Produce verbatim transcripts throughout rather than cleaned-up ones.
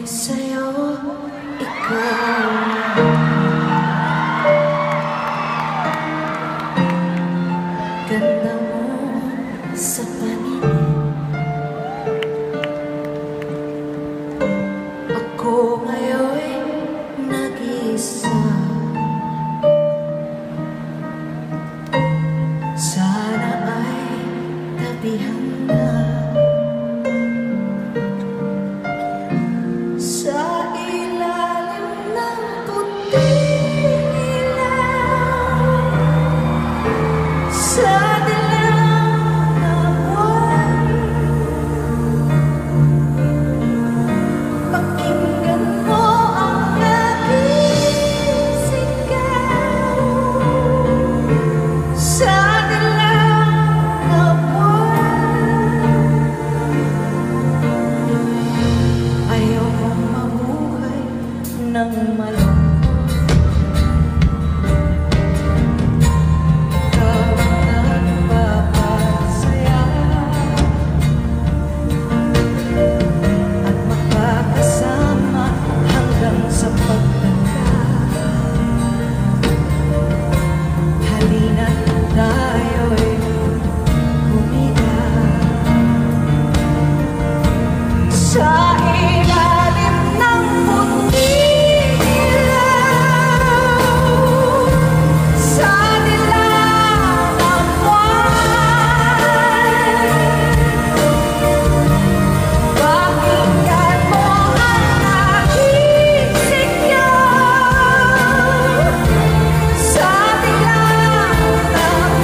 sa'yo, ikaw. Ganda mo sa paningin. Ako ngayon nag-iisa. Sana ay tabihan na. Sa ilalim ng puting ilaw, sa dilaw na buwan, pakinggan mo ang aking sigaw. Sa dilaw na buwan, ayaw mong mabuhay ng malungkot. Ikaw ang nagpapasaya at magkakasama hanggang sa pagtanda. Halina't tayo'y humiga sa ilalim ng puting ilaw, sa dilaw ng buwan. Pakinggan mo ang aking sigaw. Sa dilaw ng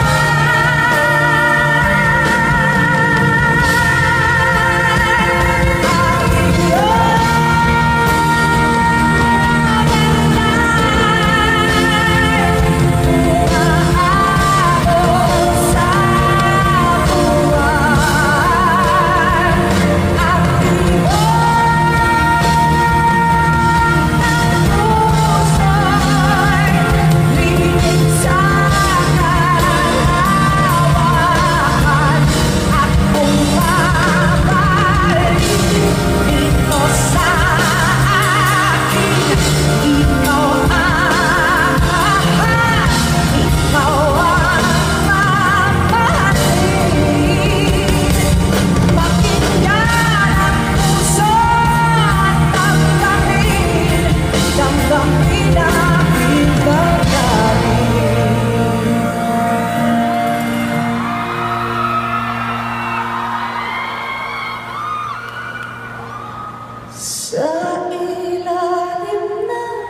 sa ilalim ng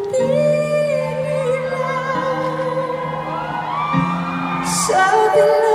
puting ilaw, sa dilaw